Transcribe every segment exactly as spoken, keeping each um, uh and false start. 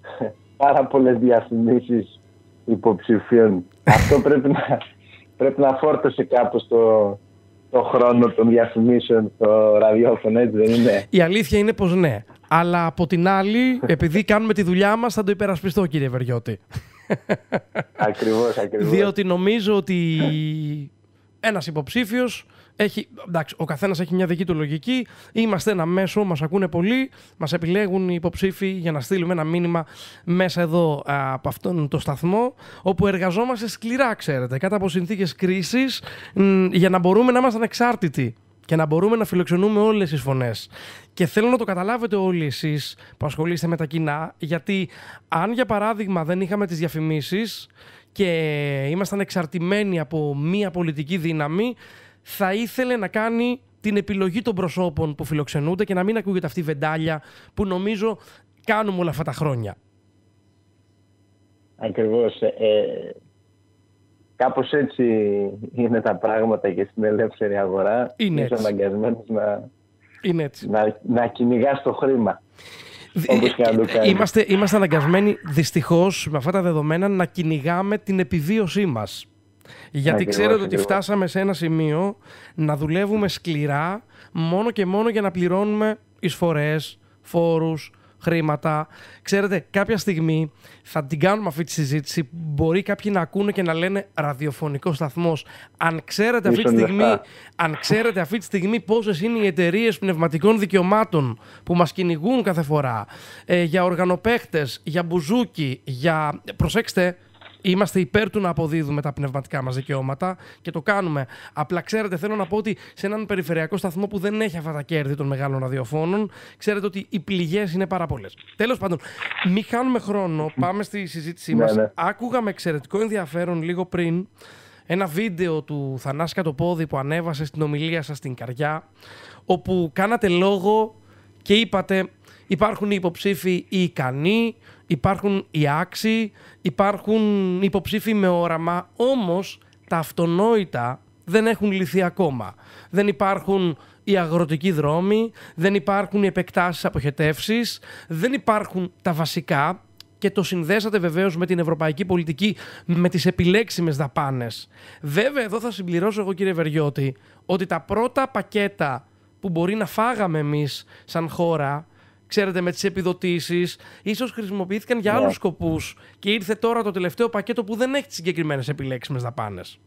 πάρα πολλές διαφημίσεις υποψηφίων. Αυτό πρέπει να, πρέπει να φόρτωσε κάπως το, το χρόνο των διαφημίσεων στο ραδιόφωνο, έτσι δεν είναι? Η αλήθεια είναι πως ναι. Αλλά από την άλλη, επειδή κάνουμε τη δουλειά μας, θα το υπερασπιστώ, κύριε Βεριώτη. Ακριβώς, ακριβώς. Διότι νομίζω ότι ένας υποψήφιος έχει, εντάξει, ο καθένας έχει μια δική του λογική. Είμαστε ένα μέσο, μας ακούνε πολλοί, μας επιλέγουν οι υποψήφοι για να στείλουμε ένα μήνυμα μέσα εδώ α, από αυτόν το σταθμό, όπου εργαζόμαστε σκληρά, ξέρετε, κάτω από συνθήκες κρίσης, μ, για να μπορούμε να είμαστε ανεξάρτητοι και να μπορούμε να φιλοξενούμε όλες τις φωνές. Και θέλω να το καταλάβετε όλοι εσείς που ασχολείστε με τα κοινά, γιατί αν για παράδειγμα δεν είχαμε τις διαφημίσεις και ήμασταν εξαρτημένοι από μία πολιτική δύναμη, θα ήθελε να κάνει την επιλογή των προσώπων που φιλοξενούνται και να μην ακούγεται αυτή η βεντάλια που νομίζω κάνουμε όλα αυτά τα χρόνια. Ακριβώς. Ε, κάπως έτσι είναι τα πράγματα και στην ελεύθερη αγορά. Είναι Είσαι αναγκασμένος να, είναι έτσι. να, να κυνηγάς το χρήμα. Όπως και να το κάνεις. Είμαστε, είμαστε αναγκασμένοι δυστυχώς με αυτά τα δεδομένα να κυνηγάμε την επιβίωσή μας. Γιατί ακριβώς, ξέρετε ότι ακριβώς. φτάσαμε σε ένα σημείο να δουλεύουμε σκληρά μόνο και μόνο για να πληρώνουμε εισφορές, φόρους, χρήματα. Ξέρετε, κάποια στιγμή θα την κάνουμε αυτή τη συζήτηση. Μπορεί κάποιοι να ακούνε και να λένε ραδιοφωνικός σταθμός. Αν ξέρετε αυτή τη στιγμή, αν ξέρετε αυτή τη στιγμή πόσες είναι οι εταιρείες πνευματικών δικαιωμάτων που μας κυνηγούν κάθε φορά, ε, για οργανοπαίχτες, για μπουζούκι, για... Προσέξτε, είμαστε υπέρ του να αποδίδουμε τα πνευματικά μας δικαιώματα και το κάνουμε. Απλά ξέρετε, θέλω να πω ότι σε έναν περιφερειακό σταθμό που δεν έχει αυτά τα κέρδη των μεγάλων ραδιοφώνων, ξέρετε ότι οι πληγές είναι πάρα πολλές. Τέλος πάντων, μην χάνουμε χρόνο, πάμε στη συζήτησή μας. Ναι, ναι. Άκουγα με εξαιρετικό ενδιαφέρον λίγο πριν ένα βίντεο του Θανάση Κατοπόδη που ανέβασε στην ομιλία σας στην Καριά, όπου κάνατε λόγο και είπατε υπάρχουν οι υποψήφοι οι ικανοί, υπάρχουν οι άξιοι, υπάρχουν υποψήφοι με όραμα, όμως τα αυτονόητα δεν έχουν λυθεί ακόμα. Δεν υπάρχουν οι αγροτικοί δρόμοι, δεν υπάρχουν οι επεκτάσεις αποχετεύσεις, δεν υπάρχουν τα βασικά και το συνδέσατε βεβαίως με την ευρωπαϊκή πολιτική, με τις επιλέξιμες δαπάνες. Βέβαια, εδώ θα συμπληρώσω εγώ, κύριε Βεριώτη, ότι τα πρώτα πακέτα που μπορεί να φάγαμε εμείς σαν χώρα, ξέρετε, με τις επιδοτήσεις, ίσως χρησιμοποιήθηκαν για Yeah. άλλους σκοπούς και ήρθε τώρα το τελευταίο πακέτο που δεν έχει τις συγκεκριμένες επιλέξιμες δαπάνες.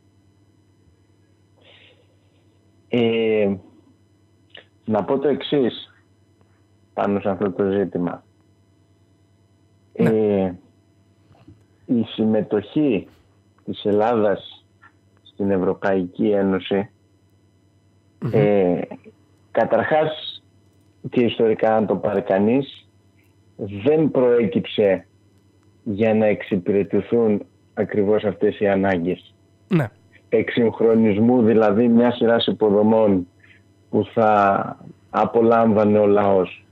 Ε, να πω το εξής πάνω σε αυτό το ζήτημα. Ναι. Ε, η συμμετοχή της Ελλάδας στην Ευρωπαϊκή Ένωση, Mm-hmm. ε, καταρχάς και ιστορικά αν το πάρει κανείς, δεν προέκυψε για να εξυπηρετηθούν ακριβώς αυτές οι ανάγκες. Ναι. Εξυγχρονισμού δηλαδή μια σειράς υποδομών που θα απολάμβανε ο λαός.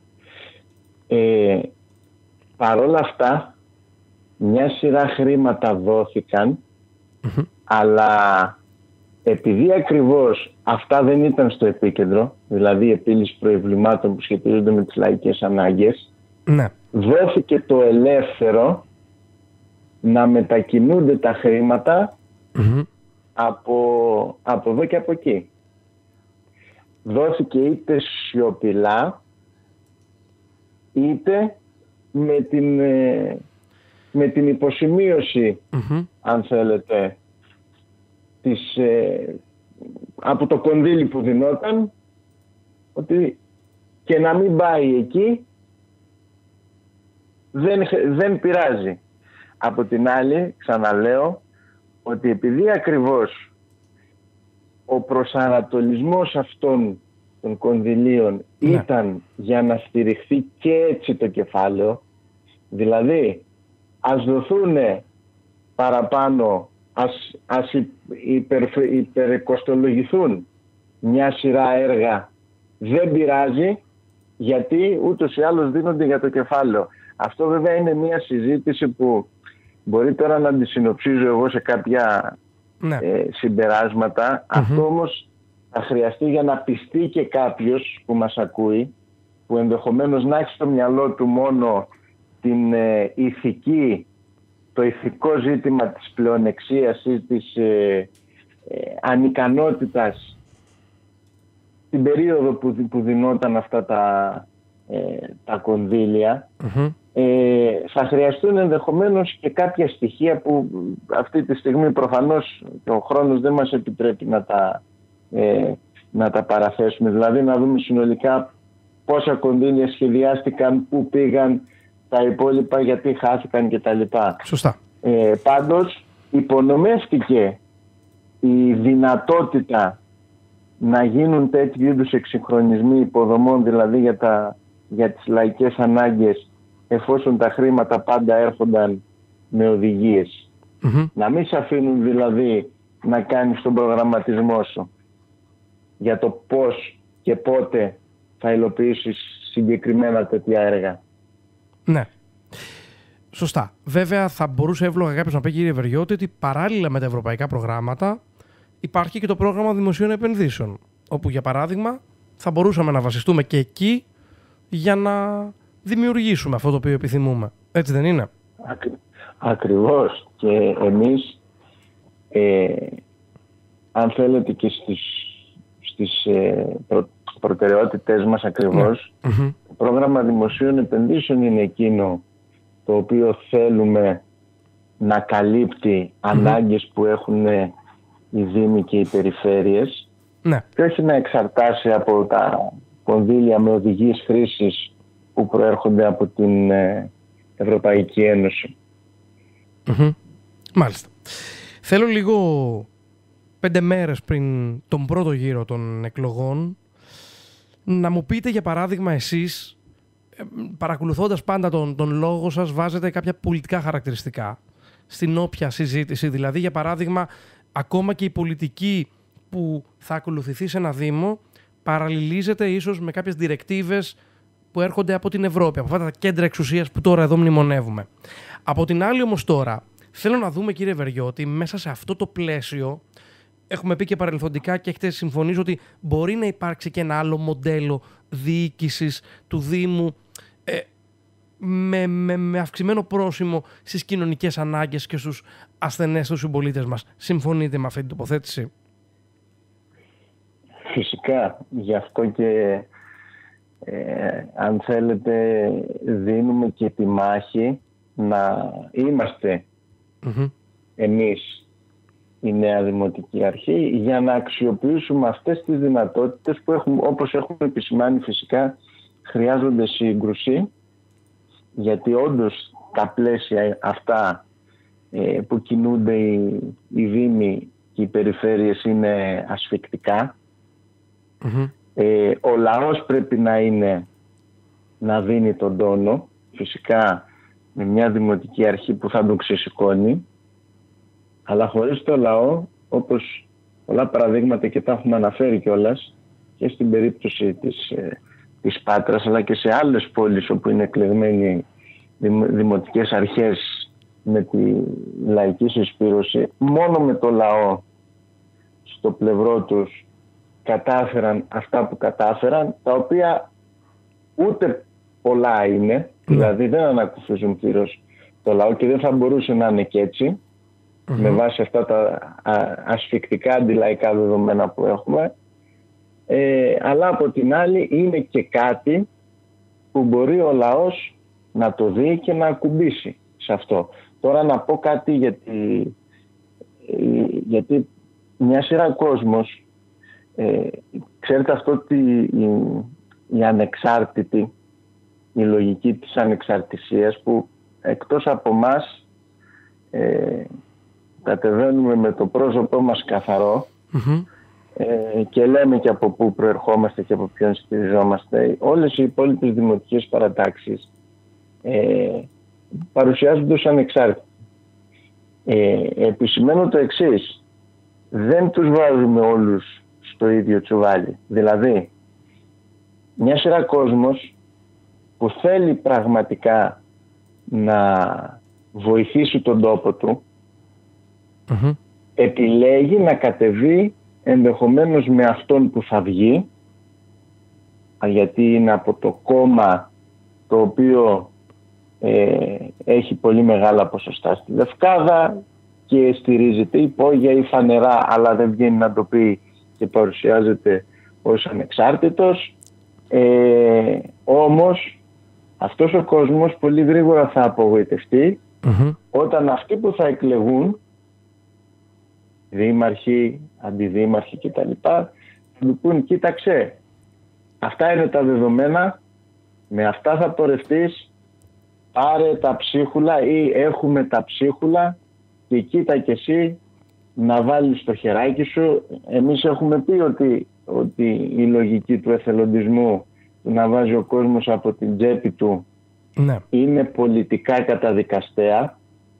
Ε, παρόλα αυτά, μια σειρά χρήματα δόθηκαν, Mm-hmm. αλλά επειδή ακριβώς αυτά δεν ήταν στο επίκεντρο, δηλαδή η επίλυση προβλημάτων που σχετίζονται με τις λαϊκές ανάγκες, Ναι. δόθηκε το ελεύθερο να μετακινούνται τα χρήματα Mm-hmm. από, από εδώ και από εκεί. Δόθηκε είτε σιωπηλά, είτε με την, με την υποσημείωση, Mm-hmm. αν θέλετε, της, ε, από το κονδύλι που δινόταν, ότι και να μην πάει εκεί δεν, δεν πειράζει. Από την άλλη, ξαναλέω, ότι επειδή ακριβώς ο προσανατολισμός αυτών των κονδυλίων Ναι. ήταν για να στηριχθεί και έτσι το κεφάλαιο, δηλαδή ας δοθούν παραπάνω, ας, ας υπερ, υπερκοστολογηθούν μια σειρά έργα, δεν πειράζει, γιατί ούτως ή άλλως δίνονται για το κεφάλαιο. Αυτό βέβαια είναι μια συζήτηση που μπορεί τώρα να τη συνοψίζω εγώ σε κάποια Ναι. ε, συμπεράσματα. Mm-hmm. Αυτό όμως θα χρειαστεί για να πιστεί και κάποιος που μας ακούει, που ενδεχομένως να έχει στο μυαλό του μόνο την ε, ηθική, το ηθικό ζήτημα της πλεονεξίας ή της ε, ε, ανικανότητας την περίοδο που, που δινόταν αυτά τα, ε, τα κονδύλια. Mm-hmm. Ε, θα χρειαστούν ενδεχομένως και κάποια στοιχεία που αυτή τη στιγμή προφανώς ο χρόνος δεν μας επιτρέπει να τα, ε, να τα παραθέσουμε. Δηλαδή να δούμε συνολικά πόσα κονδύλια σχεδιάστηκαν, πού πήγαν τα υπόλοιπα, γιατί χάθηκαν κτλ. Σωστά. Ε, πάντως υπονομεύτηκε η δυνατότητα να γίνουν τέτοιου είδους εξυγχρονισμοί υποδομών, δηλαδή για, τα, για τις λαϊκές ανάγκες, εφόσον τα χρήματα πάντα έρχονταν με οδηγίες. Mm-hmm. Να μην σε αφήνουν δηλαδή να κάνεις τον προγραμματισμό σου για το πώς και πότε θα υλοποιήσεις συγκεκριμένα τέτοια έργα. Ναι. Σωστά. Βέβαια θα μπορούσε εύλογα κάποιος να πει, κύριε Βεριώτη, ότι παράλληλα με τα ευρωπαϊκά προγράμματα υπάρχει και το πρόγραμμα δημοσίων επενδύσεων, όπου για παράδειγμα θα μπορούσαμε να βασιστούμε και εκεί για να δημιουργήσουμε αυτό το οποίο επιθυμούμε. Έτσι δεν είναι? Ακρι... Ακριβώς. Και εμείς, ε, αν θέλετε και στις, στις ε, προ... προτεραιότητες μας ακριβώς, ναι. mm-hmm. το πρόγραμμα δημοσίων επενδύσεων είναι εκείνο το οποίο θέλουμε να καλύπτει mm-hmm. ανάγκες που έχουν οι δήμοι και οι περιφέρειες, ναι. και όχι να εξαρτάσει από τα κονδύλια με οδηγίες χρήσης που προέρχονται από την Ευρωπαϊκή Ένωση. Mm-hmm. Μάλιστα. Θέλω λίγο πέντε μέρες πριν τον πρώτο γύρο των εκλογών να μου πείτε, για παράδειγμα, εσείς, παρακολουθώντας πάντα τον, τον λόγο σας, βάζετε κάποια πολιτικά χαρακτηριστικά στην όποια συζήτηση. Δηλαδή, για παράδειγμα, ακόμα και η πολιτική που θα ακολουθηθεί σε ένα δήμο παραλληλίζεται ίσως με κάποιες διρεκτίβες που έρχονται από την Ευρώπη, από αυτά τα κέντρα εξουσίας που τώρα εδώ μνημονεύουμε. Από την άλλη όμως τώρα, θέλω να δούμε, κύριε Βεριώτη, μέσα σε αυτό το πλαίσιο, έχουμε πει και παρελθοντικά και έχετε συμφωνήσει ότι μπορεί να υπάρξει και ένα άλλο μοντέλο διοίκησης του Δήμου ε, με, με, με αυξημένο πρόσημο στις κοινωνικές ανάγκες και στους ασθενές τους συμπολίτες μας. Συμφωνείτε με αυτή την τοποθέτηση? Φυσικά. Γι' αυτό και ε, αν θέλετε δίνουμε και τη μάχη να είμαστε mm-hmm. εμείς η νέα Δημοτική Αρχή για να αξιοποιήσουμε αυτές τις δυνατότητες που έχουμε, όπως έχουμε επισημάνει, φυσικά χρειάζονται σύγκρουση, γιατί όντως τα πλαίσια αυτά ε, που κινούνται οι, οι δήμοι και οι περιφέρειες είναι ασφικτικά. Mm-hmm. Ε, ο λαός πρέπει να είναι, να δίνει τον τόνο, φυσικά με μια Δημοτική Αρχή που θα τον ξεσηκώνει, αλλά χωρίς το λαό, όπως πολλά παραδείγματα και τα έχουμε αναφέρει κιόλας και στην περίπτωση της, ε, της Πάτρας, αλλά και σε άλλες πόλεις όπου είναι εκλεγμένοι δημοτικές αρχές με τη λαϊκή συσπήρωση, μόνο με το λαό στο πλευρό τους κατάφεραν αυτά που κατάφεραν, τα οποία ούτε πολλά είναι, mm. δηλαδή δεν ανακουφίζουν πλήρως το λαό και δεν θα μπορούσε να είναι και έτσι, mm-hmm. με βάση αυτά τα α, ασφικτικά αντιλαϊκά δεδομένα που έχουμε, ε, αλλά από την άλλη είναι και κάτι που μπορεί ο λαός να το δει και να ακουμπήσει σε αυτό. Τώρα να πω κάτι, γιατί, γιατί μια σειρά κόσμος, ε, ξέρετε αυτό ότι η, η ανεξάρτητη, η λογική της ανεξαρτησίας που εκτός από μας ε, κατεβαίνουμε με το πρόσωπό μας καθαρό mm-hmm. ε, και λέμε και από πού προερχόμαστε και από ποιον στηριζόμαστε, όλες οι υπόλοιπες δημοτικές παρατάξεις ε, παρουσιάζονται ως ανεξάρτητοι. Ε, επισημαίνω το εξής: δεν τους βάζουμε όλους στο ίδιο τσουβάλι. Δηλαδή, μια σειρά κόσμος που θέλει πραγματικά να βοηθήσει τον τόπο του, mm-hmm. επιλέγει να κατεβεί ενδεχομένως με αυτόν που θα βγει, γιατί είναι από το κόμμα το οποίο ε, έχει πολύ μεγάλα ποσοστά στη Λευκάδα και στηρίζεται υπόγεια ή φανερά, αλλά δεν βγαίνει να το πει και παρουσιάζεται ως ανεξάρτητος. Ε, όμως αυτός ο κόσμος πολύ γρήγορα θα απογοητευτεί mm-hmm. όταν αυτοί που θα εκλεγούν, δήμαρχοι, αντιδήμαρχοι κτλ, θα του πούν, κοίταξε, αυτά είναι τα δεδομένα, με αυτά θα πορευτείς, πάρε τα ψίχουλα ή έχουμε τα ψίχουλα και κοίτα κι εσύ να βάλεις το χεράκι σου. Εμείς έχουμε πει ότι, ότι η λογική του εθελοντισμού, του να βάζει ο κόσμος από την τσέπη του, ναι, είναι πολιτικά καταδικαστέα.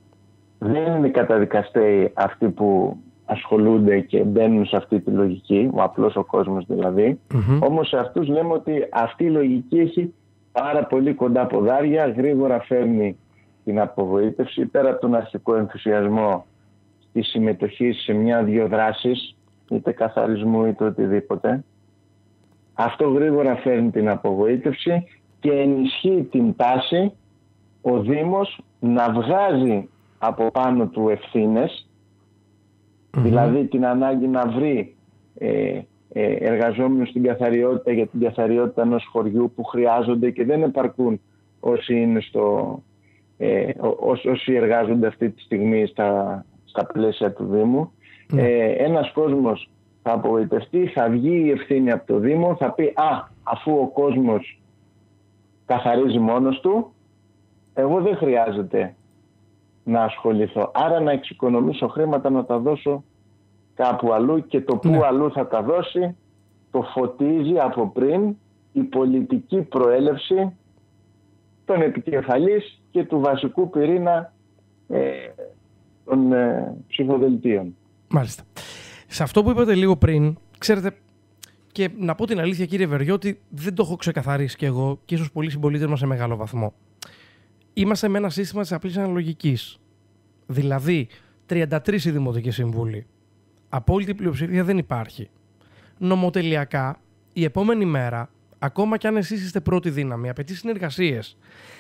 Δεν είναι καταδικαστέοι αυτοί που ασχολούνται και μπαίνουν σε αυτή τη λογική, ο απλός ο κόσμος δηλαδή. Mm-hmm. Όμως σε αυτούς λέμε ότι αυτή η λογική έχει πάρα πολύ κοντά ποδάρια, γρήγορα φέρνει την απογοήτευση, πέρα από τον αρχικό ενθουσιασμό τη συμμετοχή σε μια-δυο δράσεις, είτε καθαρισμού είτε οτιδήποτε. Αυτό γρήγορα φέρνει την απογοήτευση και ενισχύει την τάση ο Δήμος να βγάζει από πάνω του ευθύνες, mm-hmm. δηλαδή την ανάγκη να βρει ε, ε, εργαζόμενους στην καθαριότητα για την καθαριότητα ενός χωριού που χρειάζονται και δεν επαρκούν όσοι, είναι στο, ε, ό, όσοι εργάζονται αυτή τη στιγμή στα, στα πλαίσια του Δήμου. Mm-hmm. Ε, ένας κόσμος θα απογοητευτεί, θα βγει η ευθύνη από το Δήμο, θα πει «Α, αφού ο κόσμος καθαρίζει μόνος του, εγώ δεν χρειάζεται να ασχοληθώ. Άρα να εξοικονομήσω χρήματα να τα δώσω κάπου αλλού και το που ναι. αλλού θα τα δώσει το φωτίζει από πριν η πολιτική προέλευση των επικεφαλής και του βασικού πυρήνα ε, των ε, ψηφοδελτίων». Μάλιστα. Σε αυτό που είπατε λίγο πριν, ξέρετε, και να πω την αλήθεια κύριε Βεριώτη, δεν το έχω ξεκαθαρίσει κι εγώ και ίσως πολλοί συμπολίτες μας σε μεγάλο βαθμό. Είμαστε με ένα σύστημα της απλής αναλογικής. Δηλαδή, τριάντα τρεις οι δημοτικοί σύμβουλοι. Απόλυτη πλειοψηφία δεν υπάρχει. Νομοτελειακά, η επόμενη μέρα, ακόμα κι αν εσείς είστε πρώτη δύναμη, απαιτεί συνεργασίες.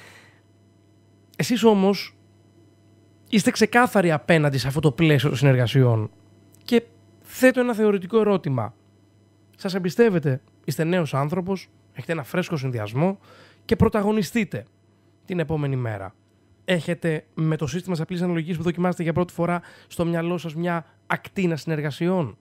Εσείς όμως είστε ξεκάθαροι απέναντι σε αυτό το πλαίσιο των συνεργασιών. Και θέτω ένα θεωρητικό ερώτημα. Σας εμπιστεύετε, είστε νέος άνθρωπος, έχετε ένα φρέσκο συνδυασμό και πρωταγωνιστείτε την επόμενη μέρα. Έχετε με το σύστημα της απλής αναλογικής που δοκιμάζετε για πρώτη φορά στο μυαλό σας μια ακτίνα συνεργασιών?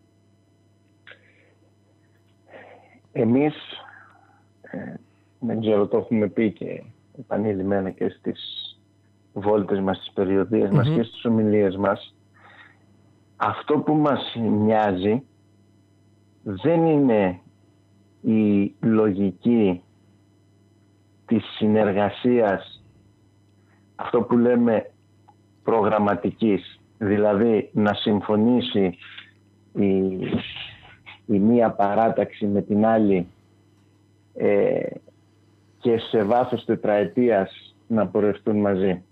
Εμείς, ε, δεν ξέρω, το έχουμε πει και επανειλημμένα και στις βόλτες μας, στις περιοδίες mm-hmm. μας και στις ομιλίες μας, αυτό που μας μοιάζει δεν είναι η λογική της συνεργασίας, αυτό που λέμε προγραμματικής, δηλαδή να συμφωνήσει η, η μία παράταξη με την άλλη ε, και σε βάθος τετραετίας να πορευτούν μαζί.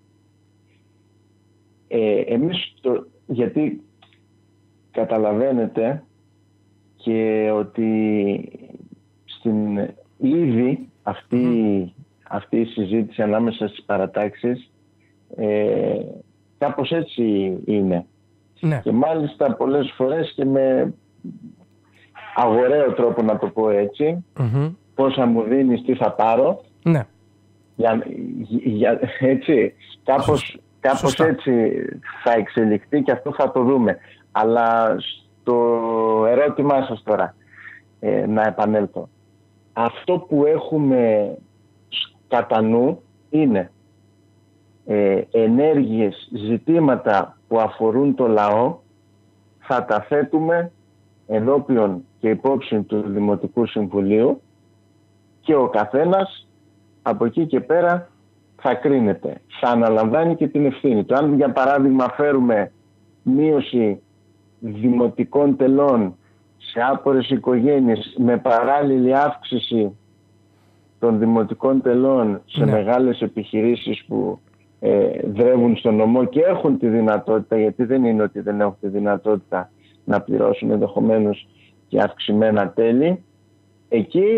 Ε, εμείς, το, γιατί καταλαβαίνετε και ότι στην ήδη αυτή, mm. αυτή η συζήτηση ανάμεσα στις παρατάξεις ε, κάπως έτσι είναι. Ναι. Και μάλιστα πολλές φορές και με αγοραίο τρόπο, να το πω έτσι, mm-hmm. πόσα μου δίνεις, τι θα πάρω. Ναι. Για, για, έτσι, κάπως, κάπως έτσι θα εξελιχθεί και αυτό θα το δούμε. Αλλά στο ερώτημά σας τώρα, ε, να επανέλθω. Αυτό που έχουμε κατά νου είναι ε, ενέργειες, ζητήματα που αφορούν το λαό, θα τα θέτουμε ενώπιον και υπόψη του Δημοτικού Συμβουλίου και ο καθένας από εκεί και πέρα θα κρίνεται. Θα αναλαμβάνει και την ευθύνη του. Αν για παράδειγμα φέρουμε μείωση δημοτικών τελών σε άπορες οικογένειες με παράλληλη αύξηση των δημοτικών τελών σε ναι. μεγάλες επιχειρήσεις που ε, δρεύουν στον νομό και έχουν τη δυνατότητα, γιατί δεν είναι ότι δεν έχουν τη δυνατότητα να πληρώσουν ενδεχομένως και αυξημένα τέλη, εκεί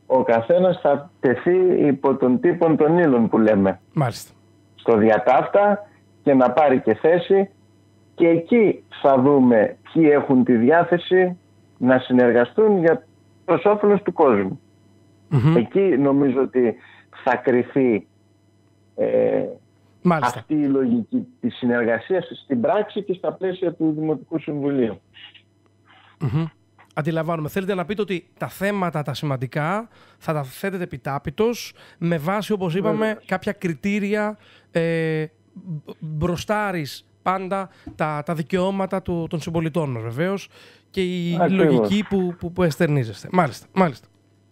ο καθένας θα τεθεί υπό τον τύπον των ύλων που λέμε. Μάλιστα. Στο διατάφτα και να πάρει και θέση, και εκεί θα δούμε ποιοι έχουν τη διάθεση να συνεργαστούν για προς όφελος του κόσμου. Mm-hmm. Εκεί νομίζω ότι θα κρυθεί ε, αυτή η λογική της συνεργασίας στην πράξη και στα πλαίσια του Δημοτικού Συμβουλίου. Mm-hmm. Αντιλαμβάνομαι. Θέλετε να πείτε ότι τα θέματα τα σημαντικά θα τα θέτετε επιτάπητος με βάση, όπως είπαμε, mm. κάποια κριτήρια, ε, μπροστάρεις πάντα τα, τα δικαιώματα του, των συμπολιτών μας, βεβαίως, και η Ακριβώς. λογική που, που, που εστερνίζεστε. Μάλιστα, μάλιστα.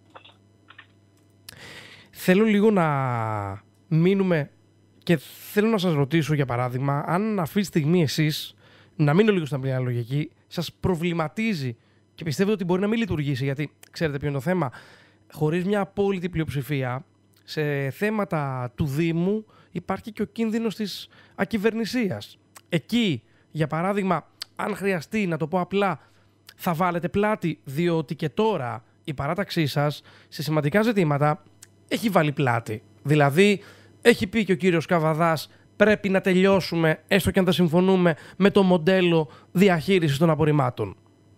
Θέλω λίγο να μείνουμε και θέλω να σας ρωτήσω, για παράδειγμα, αν αυτή τη στιγμή εσείς, να μείνω λίγο στην απλή λογική, σας προβληματίζει και πιστεύετε ότι μπορεί να μην λειτουργήσει, γιατί ξέρετε ποιο είναι το θέμα. Χωρίς μια απόλυτη πλειοψηφία σε θέματα του Δήμου υπάρχει και ο κίνδυνος της ακυβερνησίας. Εκεί, για παράδειγμα, αν χρειαστεί, να το πω απλά, θα βάλετε πλάτη, διότι και τώρα η παράταξή σας σε σημαντικά ζητήματα έχει βάλει πλάτη. Δηλαδή, έχει πει και ο κύριος Καβαδάς, πρέπει να τελειώσουμε, έστω και αν δεν συμφωνούμε, με το μοντέλο διαχείρισης των απορριμμάτων.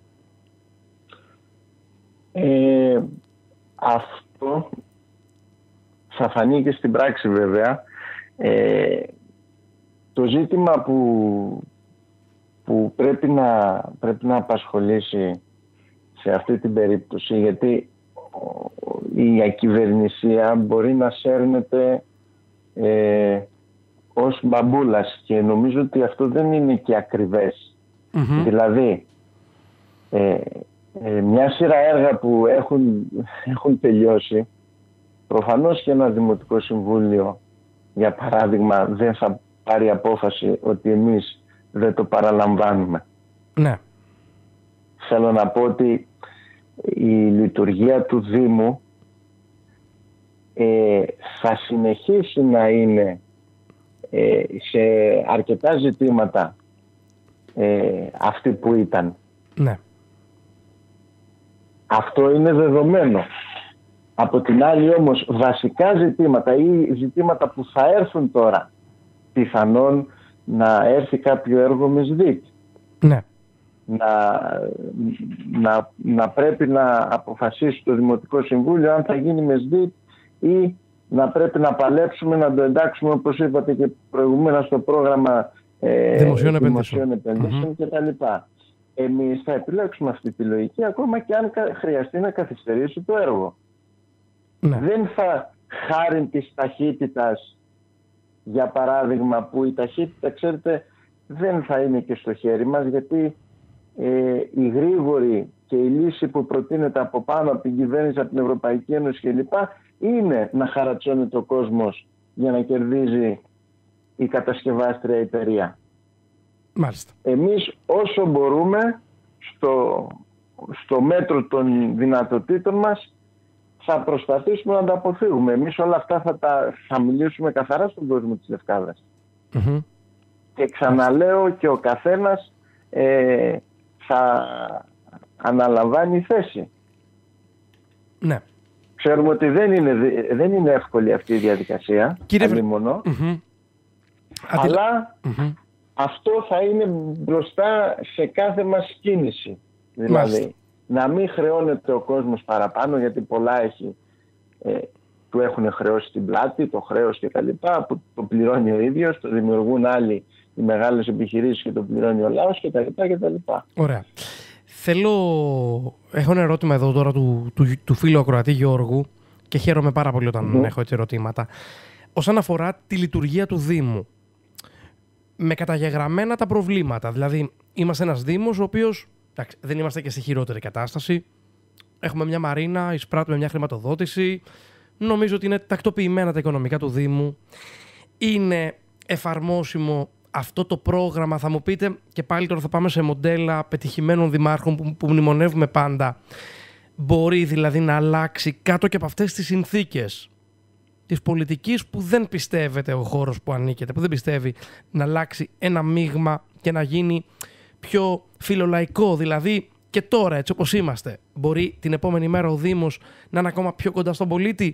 Ε, αυτό θα φανεί και στην πράξη, βέβαια. Ε, το ζήτημα που, που πρέπει, να, πρέπει να απασχολήσει σε αυτή την περίπτωση, γιατί η ακυβερνησία μπορεί να σέρνεται ε, ως μπαμπούλας, και νομίζω ότι αυτό δεν είναι και ακριβές. Mm-hmm. Δηλαδή, ε, ε, μια σειρά έργα που έχουν, έχουν τελειώσει, προφανώς και ένα Δημοτικό Συμβούλιο, για παράδειγμα, δεν θα πάρει απόφαση ότι εμείς δεν το παραλαμβάνουμε. Ναι. Θέλω να πω ότι η λειτουργία του Δήμου ε, θα συνεχίσει να είναι ε, σε αρκετά ζητήματα ε, αυτή που ήταν. Ναι. Αυτό είναι δεδομένο. Από την άλλη όμως, βασικά ζητήματα ή ζητήματα που θα έρθουν τώρα, πιθανόν να έρθει κάποιο έργο με ΣΔΙΤ. Ναι. Να, να, να πρέπει να αποφασίσει το Δημοτικό Συμβούλιο αν θα γίνει με ΣΔΙΤ ή να πρέπει να παλέψουμε να το εντάξουμε, όπως είπατε και προηγούμενα, στο πρόγραμμα ε, δημοσίων επενδύσεων, επενδύσεων mm-hmm. κτλ. Εμείς θα επιλέξουμε αυτή τη λογική, ακόμα και αν χρειαστεί να καθυστερήσει το έργο. Ναι. Δεν θα, χάρη της ταχύτητας, για παράδειγμα, που η ταχύτητα, ξέρετε, δεν θα είναι και στο χέρι μας, γιατί ε, η γρήγορη και η λύση που προτείνεται από πάνω από την κυβέρνηση, από την Ευρωπαϊκή Ένωση κλπ. Είναι να χαρατσώνεται ο κόσμος για να κερδίζει η κατασκευάστρια εταιρεία. Μάλιστα. Εμείς όσο μπορούμε, στο, στο μέτρο των δυνατοτήτων μας, θα προσπαθήσουμε να τα αποφύγουμε. Εμείς όλα αυτά θα, τα, θα μιλήσουμε καθαρά στον κόσμο της Λευκάδας. Mm-hmm. Και ξαναλέω, και ο καθένας ε, θα αναλαμβάνει θέση. Ναι. Ξέρουμε ότι δεν είναι, δεν είναι εύκολη αυτή η διαδικασία. Κύριε... αλλήμωνο, mm-hmm. αλλά mm-hmm. αυτό θα είναι μπροστά σε κάθε μας κίνηση. Δηλαδή, Μάλιστα. να μην χρεώνεται ο κόσμος παραπάνω, γιατί πολλά έχει, ε, του έχουν χρεώσει την πλάτη, το χρέος και τα λοιπά, που το πληρώνει ο ίδιος, το δημιουργούν άλλοι οι μεγάλες επιχειρήσεις και το πληρώνει ο λαός και τα λοιπά και τα λοιπά. Ωραία. Θέλω... Έχω ένα ερώτημα εδώ τώρα του, του, του φίλου ακροατή Γιώργου και χαίρομαι πάρα πολύ όταν mm. έχω έτσι ερωτήματα. Όσον αφορά τη λειτουργία του Δήμου, με καταγεγραμμένα τα προβλήματα, δηλαδή είμαστε ένας Δήμος ο οποίος, εντάξει, δεν είμαστε και στη χειρότερη κατάσταση, έχουμε μια μαρίνα, εισπράττουμε μια χρηματοδότηση, νομίζω ότι είναι τακτοποιημένα τα οικονομικά του Δήμου, είναι εφαρμόσιμο αυτό το πρόγραμμα, θα μου πείτε, και πάλι τώρα θα πάμε σε μοντέλα πετυχημένων δημάρχων που, που μνημονεύουμε πάντα. Μπορεί δηλαδή να αλλάξει κάτω και από αυτές τις συνθήκες της πολιτικής που δεν πιστεύετε ο χώρος που ανήκετε, που δεν πιστεύει να αλλάξει ένα μείγμα και να γίνει πιο φιλολαϊκό, δηλαδή και τώρα, έτσι όπως είμαστε, μπορεί την επόμενη μέρα ο Δήμος να είναι ακόμα πιο κοντά στον πολίτη?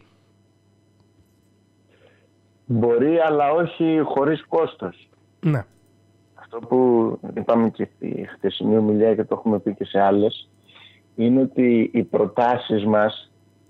Μπορεί, αλλά όχι χωρίς κόστος. Ναι. Αυτό που είπαμε και στη χτεσινή ομιλία και το έχουμε πει και σε άλλες, είναι ότι οι προτάσεις μας,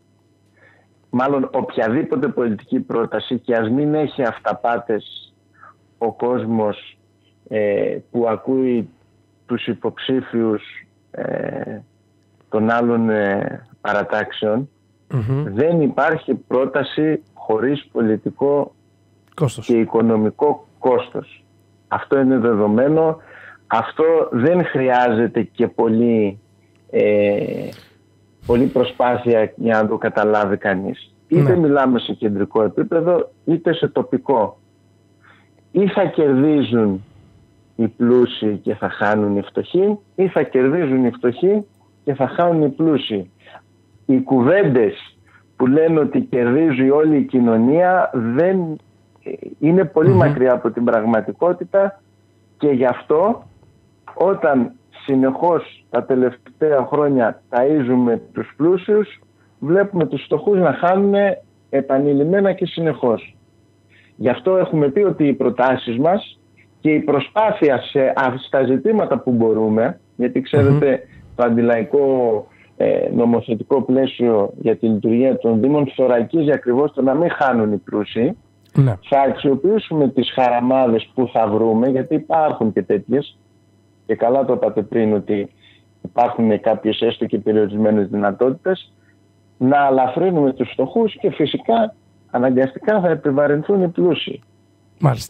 μάλλον οποιαδήποτε πολιτική πρόταση, και ας μην έχει αυταπάτες ο κόσμος ε, που ακούει τους υποψήφιους ε, των άλλων ε, παρατάξεων, mm-hmm. δεν υπάρχει πρόταση χωρίς πολιτικό κόστος και οικονομικό κόστος. Αυτό είναι δεδομένο. Αυτό δεν χρειάζεται και πολύ, ε, πολύ προσπάθεια για να το καταλάβει κανείς. Είτε ναι. μιλάμε σε κεντρικό επίπεδο είτε σε τοπικό. Ή θα κερδίζουν οι πλούσιοι και θα χάνουν οι φτωχοί, ή θα κερδίζουν οι φτωχοί και θα χάνουν οι πλούσιοι. Οι κουβέντες που λένε ότι κερδίζει όλη η κοινωνία δεν είναι πολύ mm-hmm. μακριά από την πραγματικότητα, και γι' αυτό όταν συνεχώς τα τελευταία χρόνια ταΐζουμε τους πλούσιους, βλέπουμε τους φτωχούς να χάνουν επανειλημμένα και συνεχώς. Γι' αυτό έχουμε πει ότι οι προτάσεις μας και η προσπάθεια σε, στα ζητήματα που μπορούμε, γιατί ξέρετε mm-hmm. το αντιλαϊκό ε, νομοθετικό πλαίσιο για τη λειτουργία των Δήμων θωρακίζει ακριβώς το να μην χάνουν οι πλούσιοι. Ναι. Θα αξιοποιήσουμε τις χαραμάδες που θα βρούμε, γιατί υπάρχουν και τέτοιες, και καλά το είπατε πριν ότι υπάρχουν κάποιες έστω και περιορισμένες δυνατότητες, να αλαφρύνουμε τους φτωχούς και φυσικά αναγκαστικά θα επιβαρυνθούν οι πλούσιοι. Μάλιστα.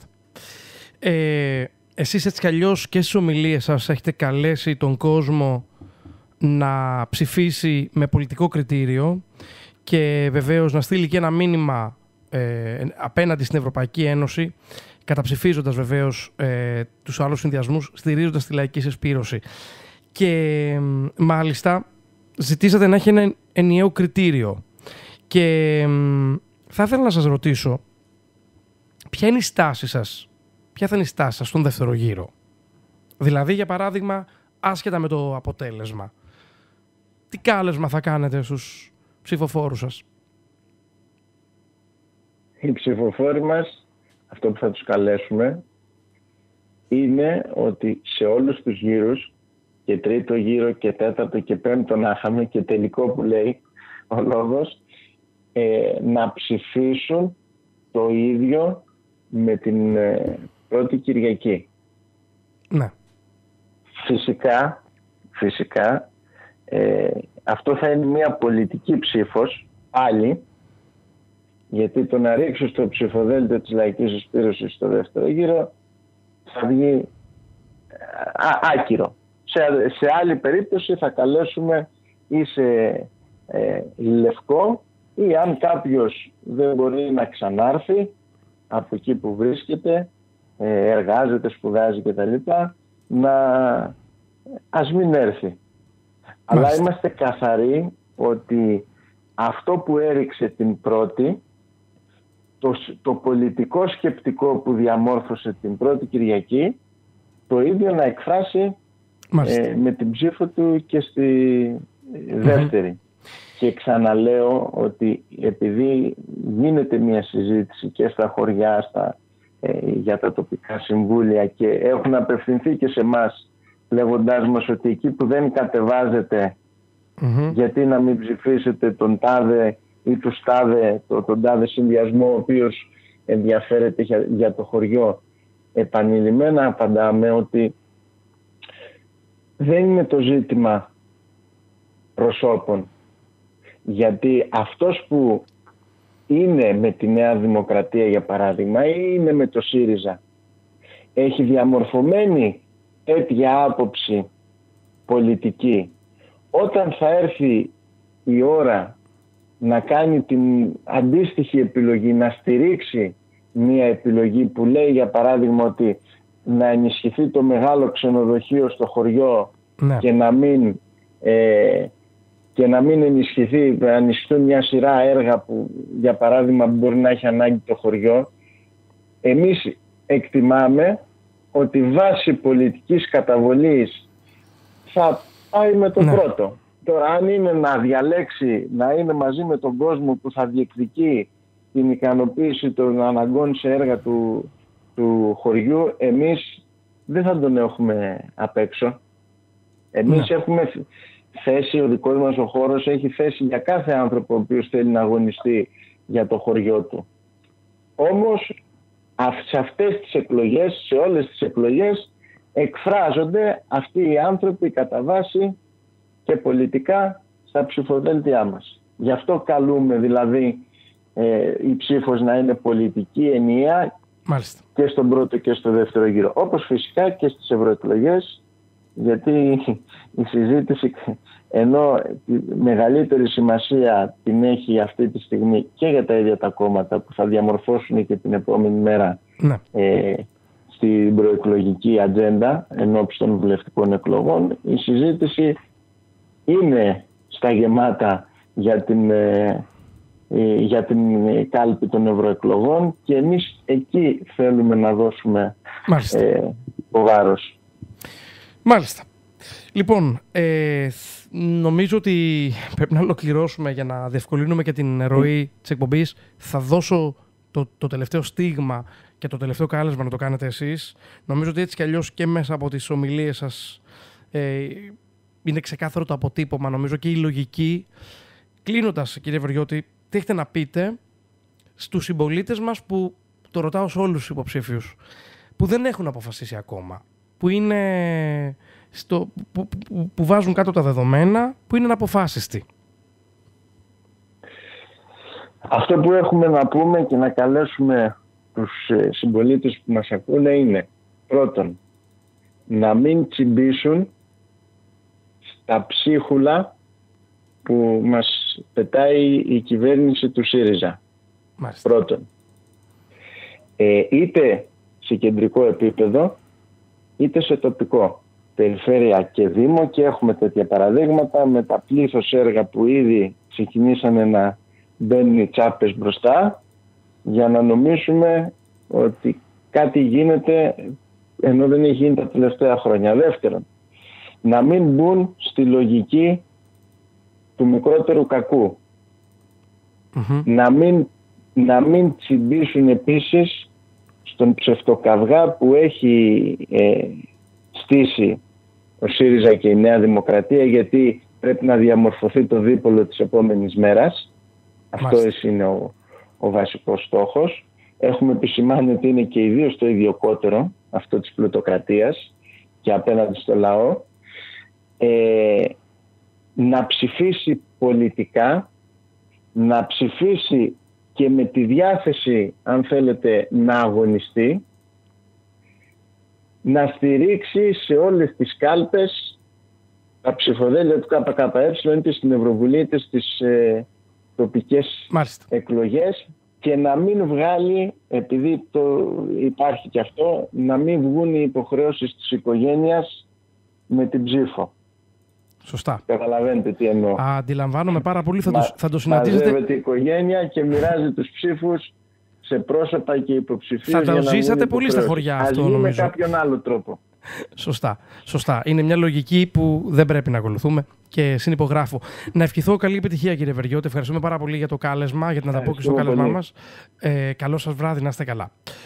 Ε, εσείς έτσι κι αλλιώς και στις ομιλίες σας έχετε καλέσει τον κόσμο να ψηφίσει με πολιτικό κριτήριο και βεβαίως να στείλει και ένα μήνυμα ε, απέναντι στην Ευρωπαϊκή Ένωση, καταψηφίζοντας βεβαίως ε, τους άλλους συνδυασμούς, στηρίζοντας τη λαϊκή συσπήρωση. Και ε, μάλιστα ζητήσατε να έχει ένα ενιαίο κριτήριο. Και ε, θα ήθελα να σας ρωτήσω, ποια είναι η στάση σας, ποια θα είναι η στάση σας στον δεύτερο γύρο? Δηλαδή, για παράδειγμα, άσχετα με το αποτέλεσμα, τι κάλεσμα θα κάνετε στους ψηφοφόρους σας? Οι ψηφοφόροι μας, αυτό που θα τους καλέσουμε, είναι ότι σε όλους τους γύρους, και τρίτο γύρο και τέταρτο και πέμπτο να είχαμε και τελικό που λέει ο λόγος, ε, να ψηφίσουν το ίδιο με την ε, πρώτη Κυριακή. Ναι. Φυσικά, φυσικά, ε, αυτό θα είναι μια πολιτική ψήφος πάλι, γιατί το να ρίξω στο ψηφοδέλτιο της λαϊκής συσπήρωσης στο δεύτερο γύρο θα βγει α, άκυρο. Σε, σε άλλη περίπτωση θα καλέσουμε ή σε ε, λευκό, ή αν κάποιος δεν μπορεί να ξανάρθει από εκεί που βρίσκεται, ε, εργάζεται, σπουδάζει κτλ, να ας μην έρθει. Μάλιστα. Αλλά είμαστε καθαροί ότι αυτό που έριξε την πρώτη, το, το πολιτικό σκεπτικό που διαμόρφωσε την πρώτη Κυριακή, το ίδιο να εκφράσει ε, με την ψήφο του και στη δεύτερη. Mm-hmm. Και ξαναλέω ότι επειδή γίνεται μια συζήτηση και στα χωριά, στα, ε, για τα τοπικά συμβούλια, και έχουν απευθυνθεί και σε εμάς λέγοντάς μας ότι εκεί που δεν κατεβάζετε, mm-hmm. γιατί να μην ψηφίσετε τον τάδε ή τους τάδε, το, τον τάδε συνδυασμό ο οποίος ενδιαφέρεται για, για το χωριό. Επανειλημμένα απαντάμε ότι δεν είναι το ζήτημα προσώπων. Γιατί αυτός που είναι με τη Νέα Δημοκρατία, για παράδειγμα, ή είναι με το ΣΥΡΙΖΑ, έχει διαμορφωμένη τέτοια άποψη πολιτική. Όταν θα έρθει η ώρα να κάνει την αντίστοιχη επιλογή, να στηρίξει μια επιλογή που λέει, για παράδειγμα, ότι να ενισχυθεί το μεγάλο ξενοδοχείο στο χωριό, ναι. και να μην... Ε, και να μην ενισχυθεί, να ενισχυθούν μια σειρά έργα που, για παράδειγμα, μπορεί να έχει ανάγκη το χωριό, εμείς εκτιμάμε ότι βάσει πολιτικής καταβολής θα πάει με το ναι. πρώτο. Τώρα, αν είναι να διαλέξει να είναι μαζί με τον κόσμο που θα διεκδικεί την ικανοποίηση των αναγκών σε έργα του, του χωριού, εμείς δεν θα τον έχουμε απ' έξω. Εμείς ναι. έχουμε θέση, ο δικός μας ο χώρος έχει θέση για κάθε άνθρωπο ο οποίος θέλει να αγωνιστεί για το χωριό του. Όμως, σε αυτές τις εκλογές, σε όλες τις εκλογές, εκφράζονται αυτοί οι άνθρωποι κατά βάση και πολιτικά στα ψηφοδέλτια μας. Γι' αυτό καλούμε δηλαδή ε, η ψήφος να είναι πολιτική, ενιαία. Μάλιστα. Και στον πρώτο και στο δεύτερο γύρο. Όπως φυσικά και στις ευρωεκλογές, γιατί η συζήτηση, ενώ τη μεγαλύτερη σημασία την έχει αυτή τη στιγμή και για τα ίδια τα κόμματα που θα διαμορφώσουν και την επόμενη μέρα ναι. ε, στην προεκλογική ατζέντα ενώπιση των βουλευτικών εκλογών, η συζήτηση είναι στα γεμάτα για την, ε, ε, για την κάλπη των ευρωεκλογών και εμείς εκεί θέλουμε να δώσουμε ε, το βάρος. Μάλιστα. Λοιπόν, ε, νομίζω ότι πρέπει να ολοκληρώσουμε για να διευκολύνουμε και την ροή της εκπομπής. Θα δώσω το, το τελευταίο στίγμα και το τελευταίο κάλεσμα να το κάνετε εσείς. Νομίζω ότι έτσι κι αλλιώς και μέσα από τις ομιλίες σας ε, είναι ξεκάθαρο το αποτύπωμα, νομίζω, και η λογική. Κλείνοντας, κύριε Βεριώτη, τι έχετε να πείτε στους συμπολίτες μας που, το ρωτάω σε όλους τους υποψήφιους, που δεν έχουν αποφασίσει ακόμα, που είναι στο, που, που, που βάζουν κάτω τα δεδομένα, που είναι αναποφάσιστοι? Αυτό που έχουμε να πούμε και να καλέσουμε τους συμπολίτες που μας ακούνε είναι, πρώτον, να μην τσιμπήσουν στα ψίχουλα που μας πετάει η κυβέρνηση του ΣΥΡΙΖΑ. Μάλιστα. Πρώτον, ε, είτε σε κεντρικό επίπεδο είτε σε τοπικό, περιφέρεια και δήμο, και έχουμε τέτοια παραδείγματα με τα πλήθος έργα που ήδη ξεκινήσανε να μπαίνουν οι τσάπες μπροστά για να νομίσουμε ότι κάτι γίνεται ενώ δεν έχει γίνει τα τελευταία χρόνια. Δεύτερον, να μην μπουν στη λογική του μικρότερου κακού. Mm-hmm. Να μην, να μην τσιμπήσουν επίσης στον ψευτοκαυγά που έχει ε, στήσει ο ΣΥΡΙΖΑ και η Νέα Δημοκρατία, γιατί πρέπει να διαμορφωθεί το δίπολο της επόμενης μέρας. Αυτό είναι ο, ο βασικός στόχος. Έχουμε επισημάνει ότι είναι και ιδίως το ιδιοκότερο αυτό της πλουτοκρατίας και απέναντι στο λαό. Ε, να ψηφίσει πολιτικά, να ψηφίσει και με τη διάθεση, αν θέλετε, να αγωνιστεί, να στηρίξει σε όλες τις κάλπες τα ψηφοδέλτια του ΚΚΕ, είτε στην Ευρωβουλή είτε στις ε, τοπικές Μάλιστα. εκλογές, και να μην βγάλει, επειδή το υπάρχει και αυτό, να μην βγουν οι υποχρεώσεις της οικογένειας με την ψήφο. Σωστά. Καταλαβαίνετε τι εννοώ. Α, αντιλαμβάνομαι πάρα πολύ. Θα, Μα, το, θα το συναντήσετε. Μαζεύεται η οικογένεια και μοιράζει τους ψήφους σε πρόσωπα και υποψηφίους. Θα το ζήσατε πολύ στα χωριά αυτό, νομίζω. Με κάποιον άλλο τρόπο. Σωστά. Σωστά. Είναι μια λογική που δεν πρέπει να ακολουθούμε και συνυπογράφω. Να ευχηθώ καλή επιτυχία, κύριε Βεριώτη. Ευχαριστούμε πάρα πολύ για το κάλεσμα, για την ανταπόκριση στο κάλεσμά μας. Ε, καλό σας βράδυ, να είστε καλά.